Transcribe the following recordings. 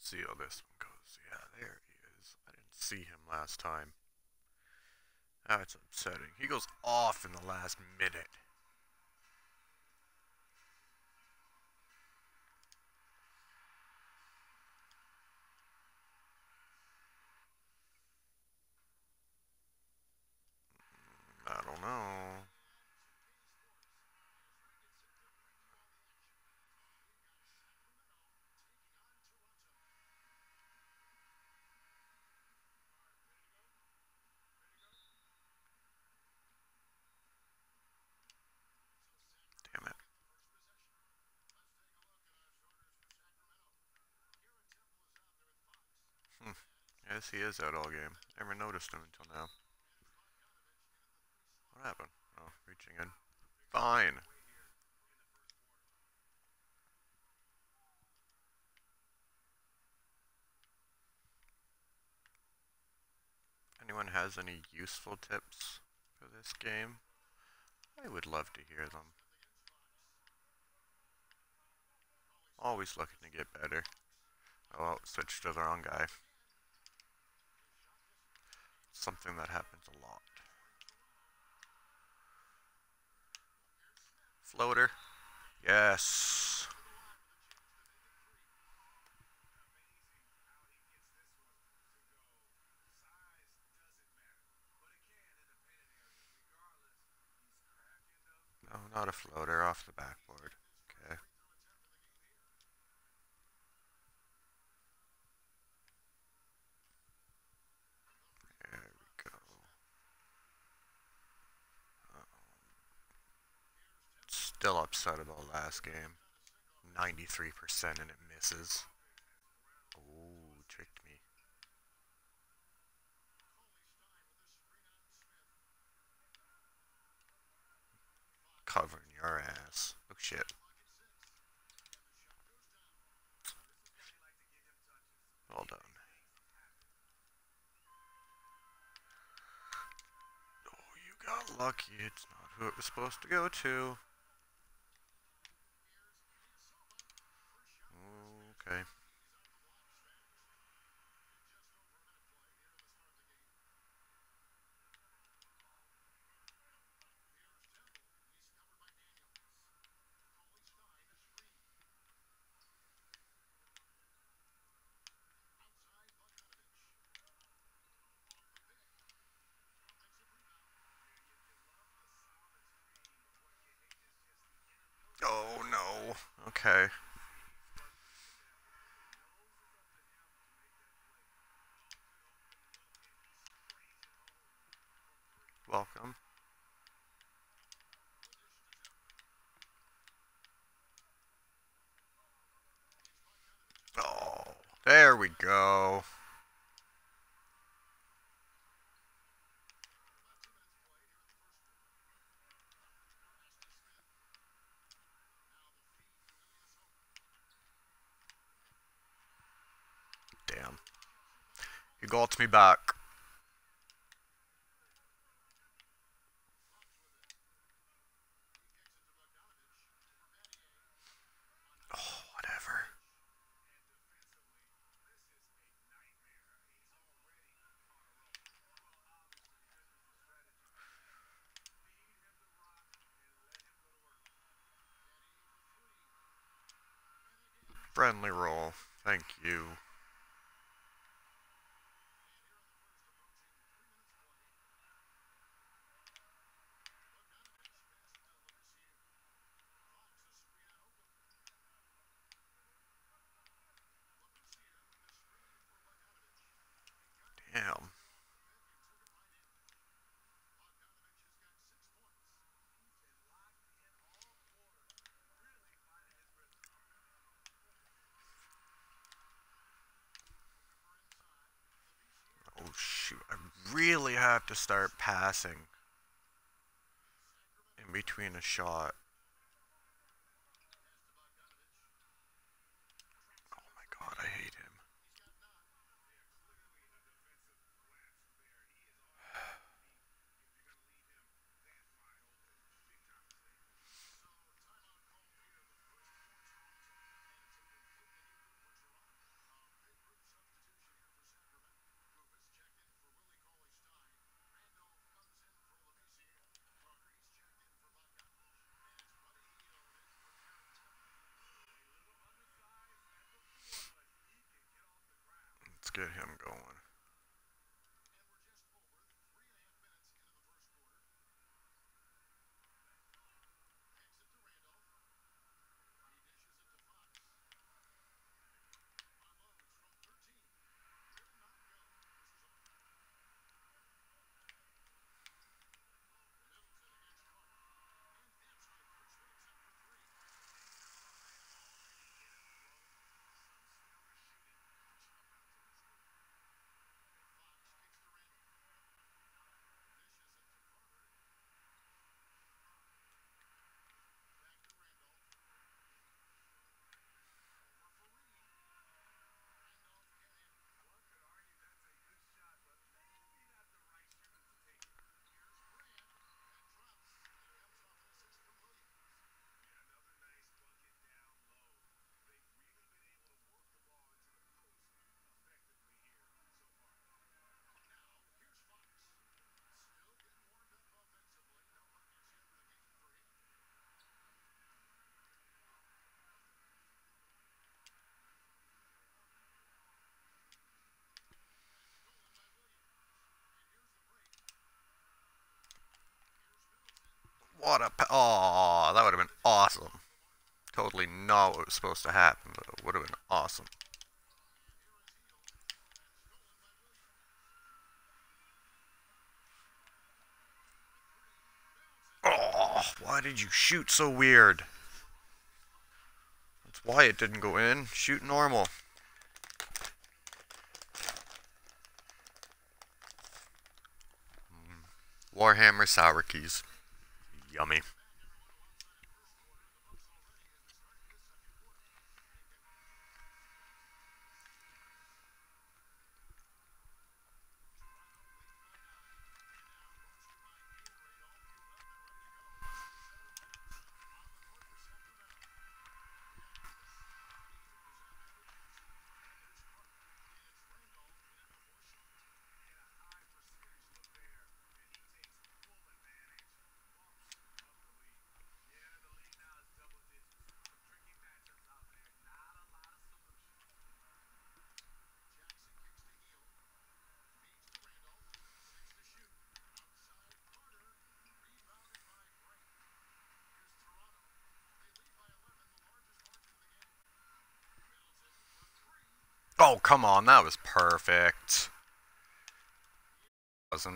See how this one goes. Yeah, there he is. I didn't see him last time. That's upsetting. He goes off in the last minute. I don't know. Damn it. Hmm. Yes, he is out all game. Never noticed him until now. What happened? Oh, reaching in. Fine. Anyone has any useful tips for this game? I would love to hear them. Always looking to get better. Oh, switched to the wrong guy. Something that happens a lot. Floater. Yes. No, not a floater. Off the backboard. Okay. There we go. Still upset about last game. 93% and it misses. Oh, tricked me. Covering your ass. Oh shit. Well done. Oh, you got lucky. It's not who it was supposed to go to. Okay. Oh no. Okay. Welcome. Oh, there we go. Damn. He got me back. Oh, whatever. Friendly roll. Thank you. Damn. Oh shoot. I really have to start passing in between a shot. Oh my god, I hate him. Let's get him going. What a... Oh, that would have been awesome. Totally not what was supposed to happen, but it would have been awesome. Oh, why did you shoot so weird? That's why it didn't go in. Shoot normal. Warhammer Sour Keys. Yummy. Oh, come on, that was perfect. Wasn't.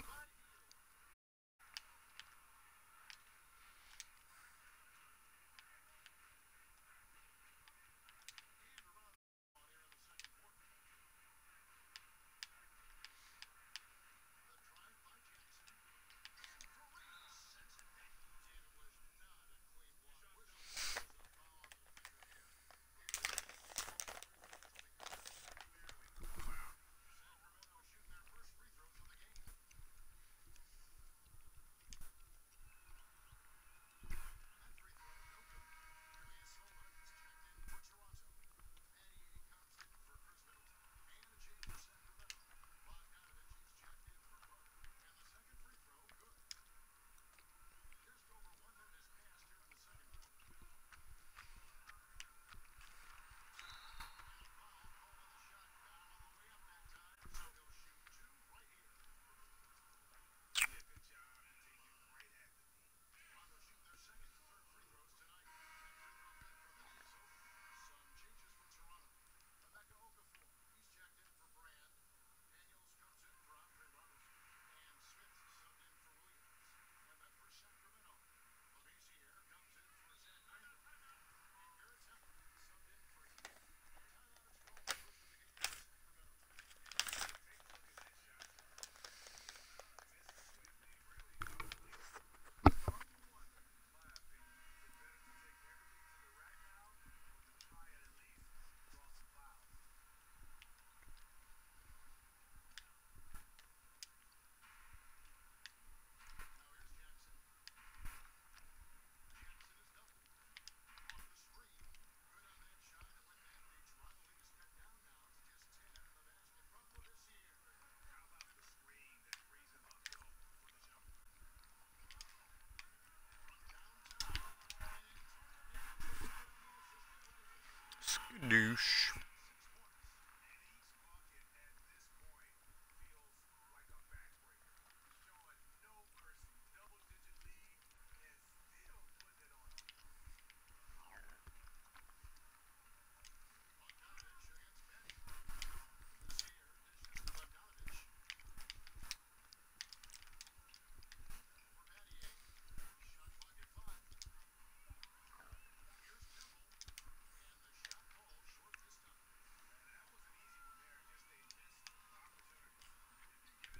Skadoosh.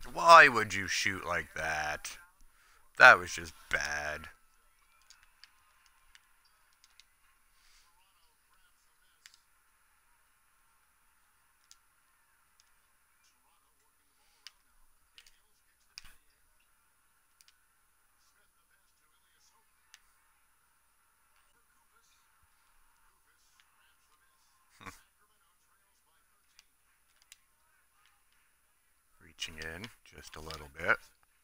Why would you shoot like that? That was just bad. Reaching in just a little bit.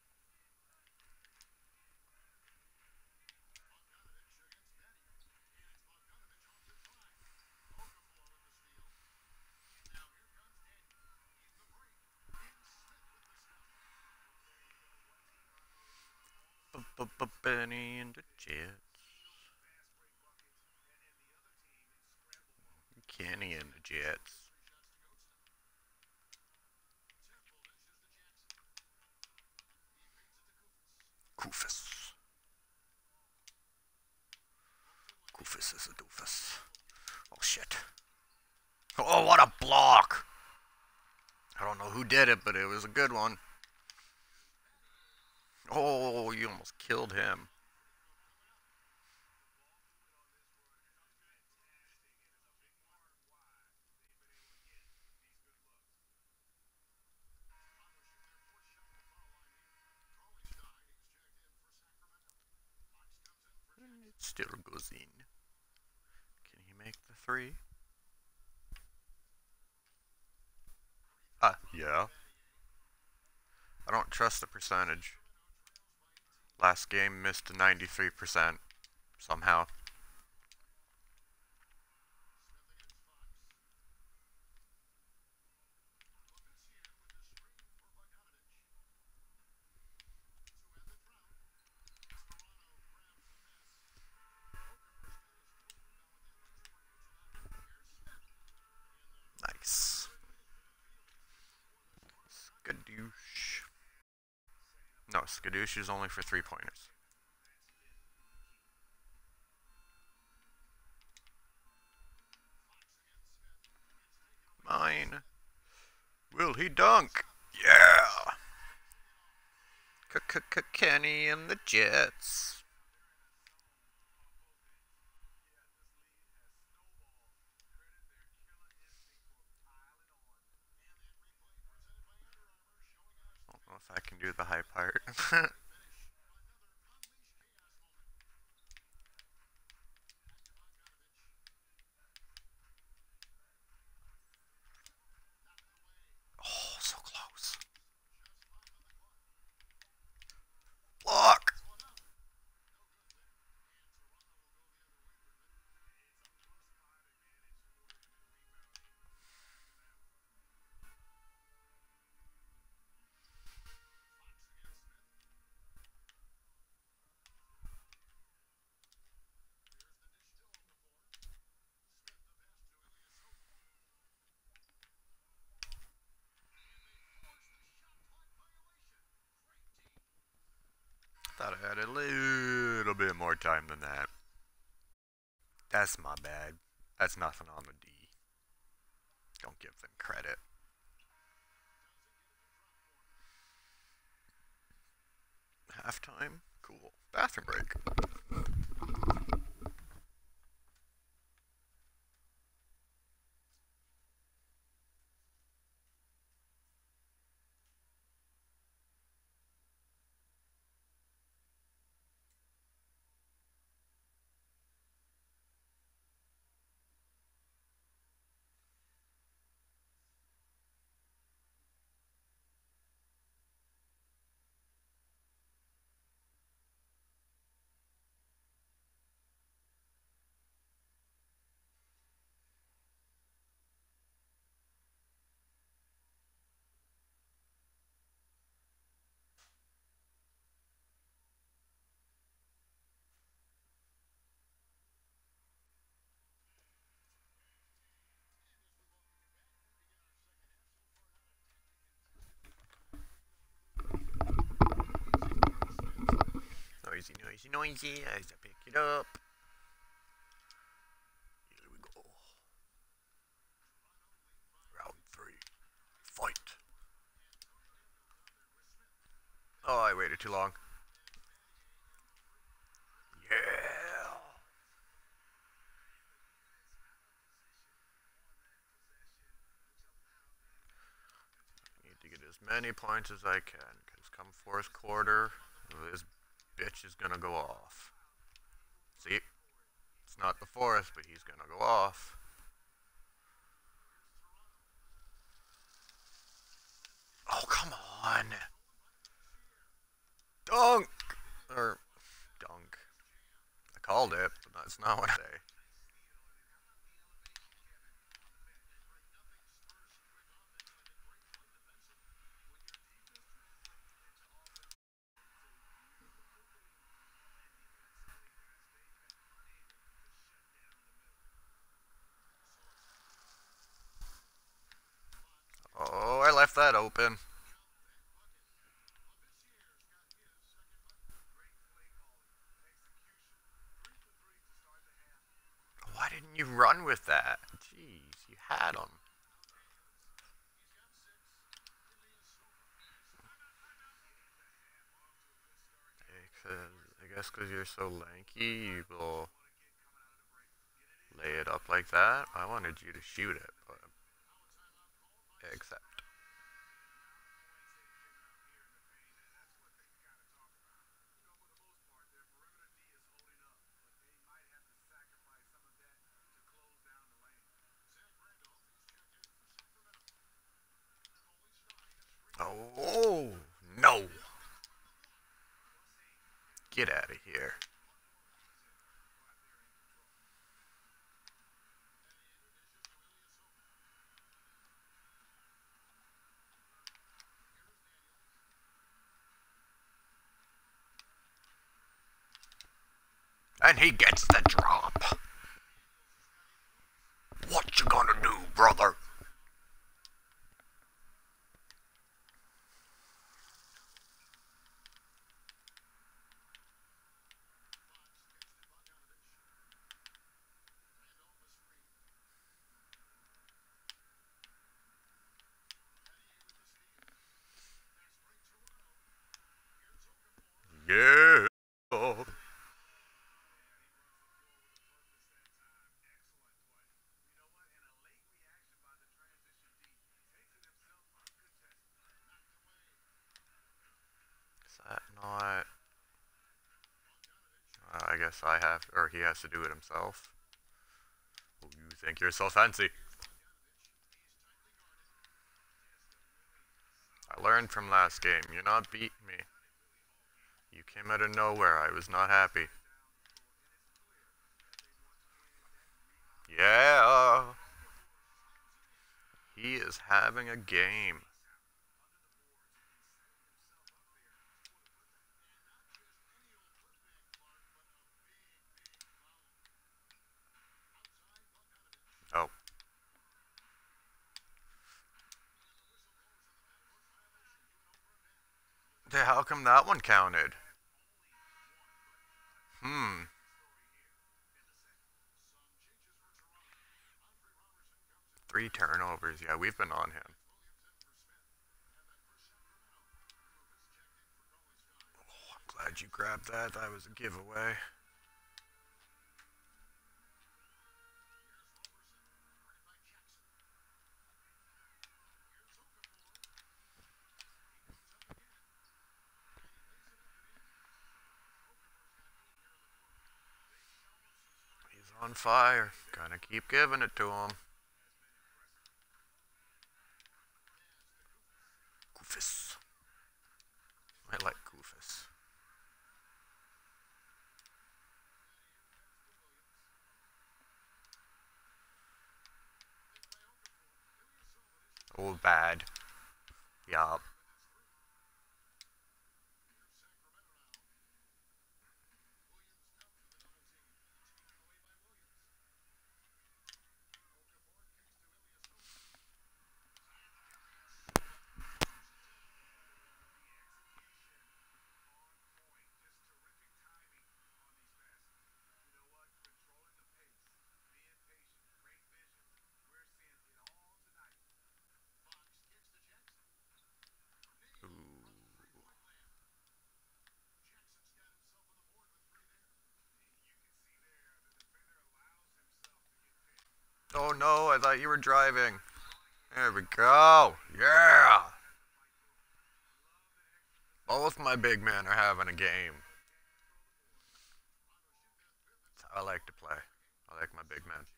Benny and the Jets. Kenny and the Jets. Koofus. Koofus is a doofus. Oh shit. Oh, what a block! I don't know who did it, but it was a good one. Oh, you almost killed him. It still goes in. Can he make the three? Yeah. I don't trust the percentage. Last game missed a 93% somehow. Nice. Skadoosh. No, Skadoosh is only for 3-pointers. Mine. Will he dunk? Yeah! Kenny and the Jets. I don't know if I can do the high part. Oh, so close. Block! Thought I had a little bit more time than that. That's my bad. That's nothing on the D. Don't give them credit. Halftime? Cool. Bathroom break. Noisy, noisy, noisy as I pick it up. Here we go. Round 3. Fight. too long. Yeah. Need to get as many points as I can, because come fourth quarter, this bitch is gonna go off. See? It's not the fourth, but he's gonna go off. Oh, come on. Dunk! Or, dunk. I called it, but that's not what I say. Oh, I left that open. Why didn't you run with that? Jeez, you had him. I guess because you're so lanky, you will lay it up like that. I wanted you to shoot it, but except. Oh, no. Get out of here. And he gets the drop. What you gonna do, brother? Yeah. Is that not... I guess I have, or he has to do it himself. Oh, you think you're so fancy. I learned from last game. You're not beating me. You came out of nowhere. I was not happy. Yeah. He is having a game. Oh. How come that one counted? Hmm. 3 turnovers. Yeah, we've been on him. Oh, I'm glad you grabbed that. That was a giveaway. He's on fire. Gonna keep giving it to him. Goofus. I like Goofus. Oh, bad. Yup. Oh no, I thought you were driving. There we go. Yeah. Both my big men are having a game. That's how I like to play. I like my big men.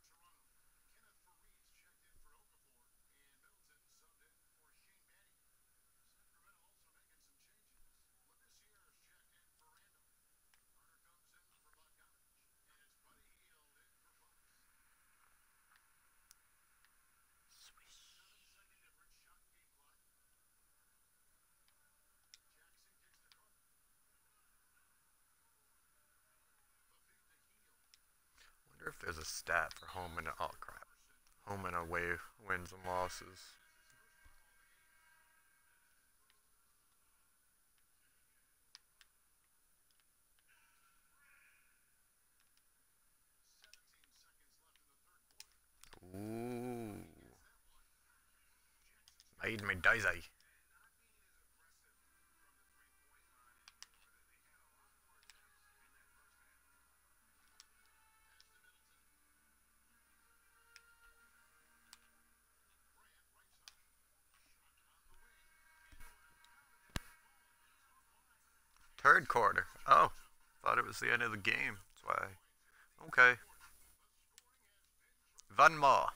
Wonder if there's a stat for home and oh crap, home and away wins and losses. Ooh, made me dizzy. Third quarter. Oh, thought it was the end of the game. That's why. Okay. Van Ma.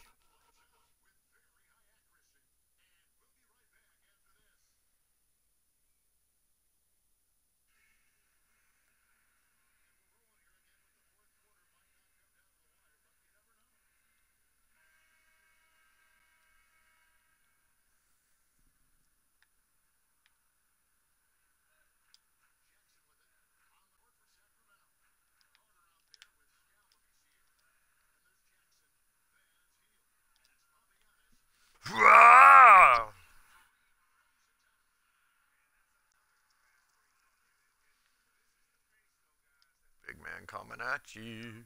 Big man coming at you.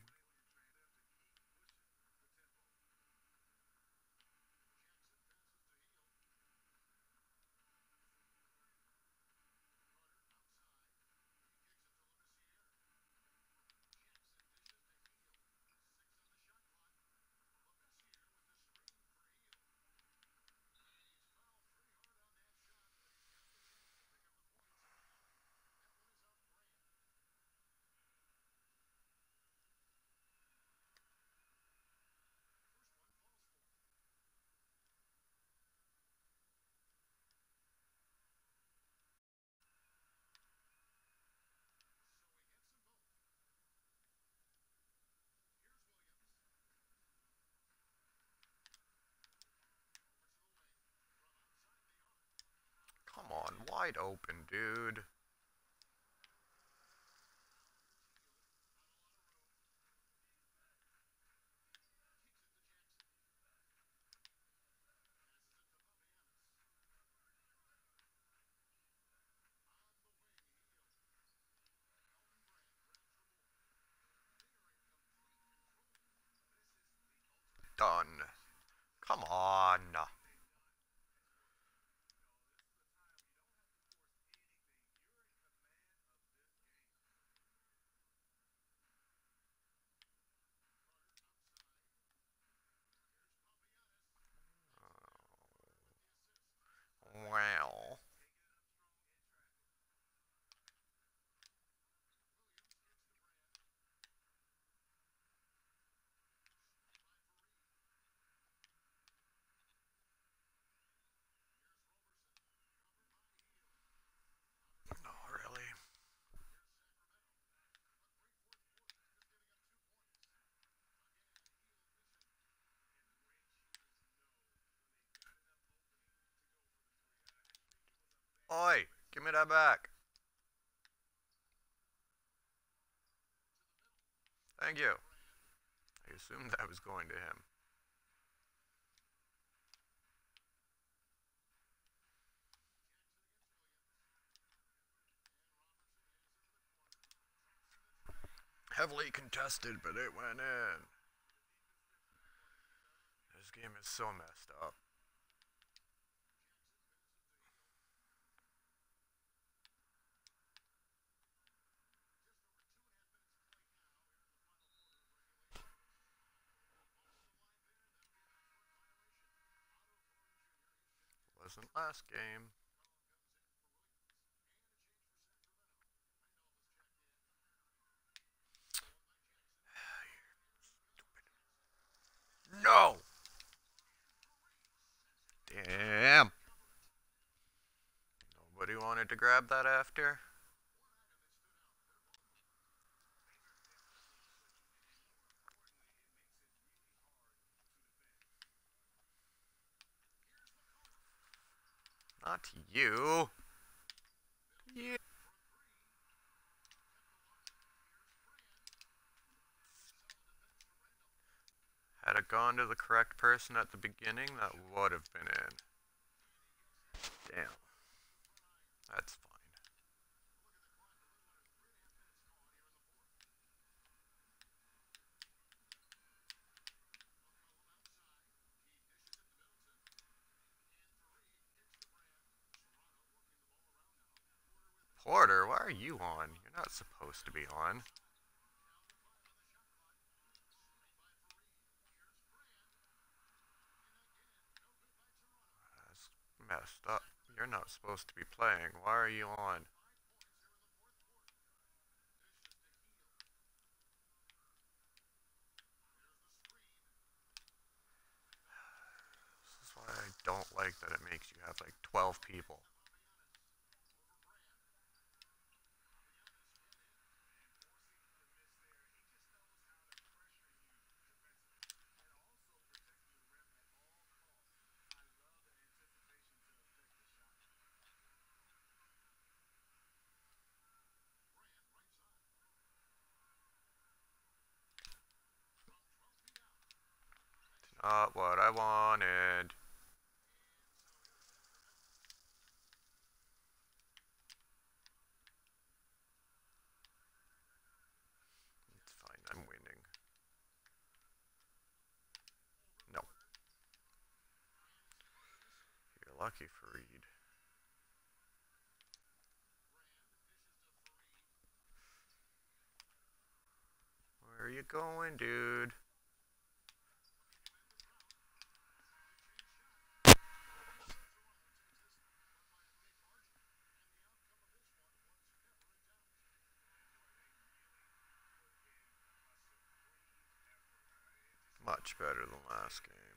Come on, wide open, dude. Done. Come on. Well. Oh, really? Oi, give me that back. Thank you. I assumed that was going to him. Heavily contested, but it went in. This game is so messed up. Wasn't last game. No! Damn! Nobody wanted to grab that after? Not you. You. Had it gone to the correct person at the beginning, that would have been in. Damn. That's fine. Porter, why are you on? You're not supposed to be on. That's messed up. You're not supposed to be playing. Why are you on? This is why I don't like that it makes you have like 12 people. Not what I wanted. It's fine, I'm winning. No. You're lucky, Fareed. Where are you going, dude? Much better than last game.